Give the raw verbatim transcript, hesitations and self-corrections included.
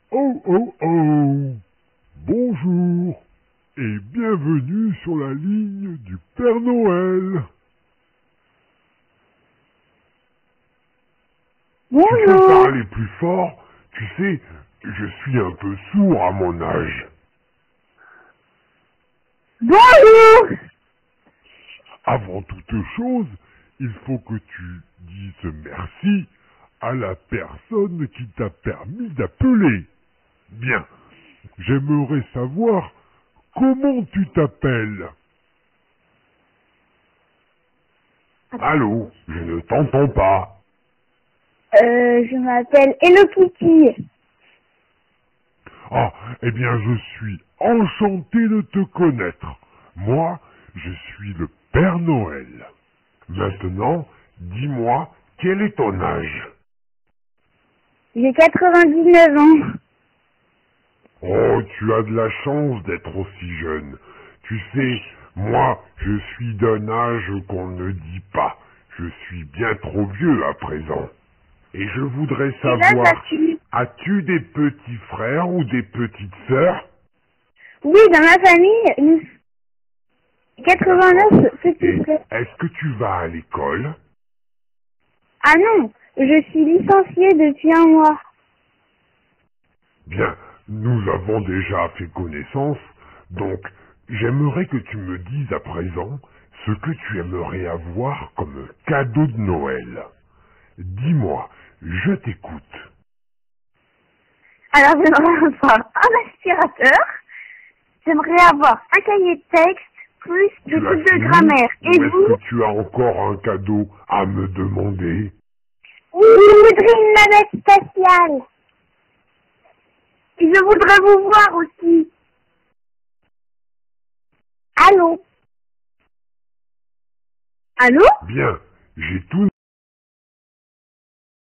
Oh oh oh! Bonjour et bienvenue sur la ligne du Père Noël. Tu peux Bonjour. parler plus fort? Tu sais, je suis un peu sourd à mon âge. Bonjour. Avant toute chose, il faut que tu dises merci à la personne qui t'a permis d'appeler. Bien, j'aimerais savoir comment tu t'appelles. Allô, je ne t'entends pas. Euh, je m'appelle Hello Kitty. Ah, eh bien, je suis enchanté de te connaître. Moi, je suis le Père Noël. Maintenant, dis-moi, quel est ton âge? J'ai quatre-vingt-dix-neuf ans. Oh, tu as de la chance d'être aussi jeune. Tu sais, moi, je suis d'un âge qu'on ne dit pas. Je suis bien trop vieux à présent. Et je voudrais Quel âge savoir, as-tu? as-tu des petits frères ou des petites sœurs? Oui, dans ma famille, nous... quatre-vingt-neuf petits Et frères. est-ce que tu vas à l'école? Ah non, je suis licenciée depuis un mois. Bien, nous avons déjà fait connaissance, donc j'aimerais que tu me dises à présent ce que tu aimerais avoir comme cadeau de Noël. Dis-moi, je t'écoute. Alors j'aimerais avoir un aspirateur, j'aimerais avoir un cahier de texte, plus Tu des l'as trucs de fini grammaire. ou Et est-ce vous? que tu as encore un cadeau à me demander? Oui, je voudrais une navette spatiale. Et je voudrais vous voir aussi. Allô? Allô? Bien, j'ai tout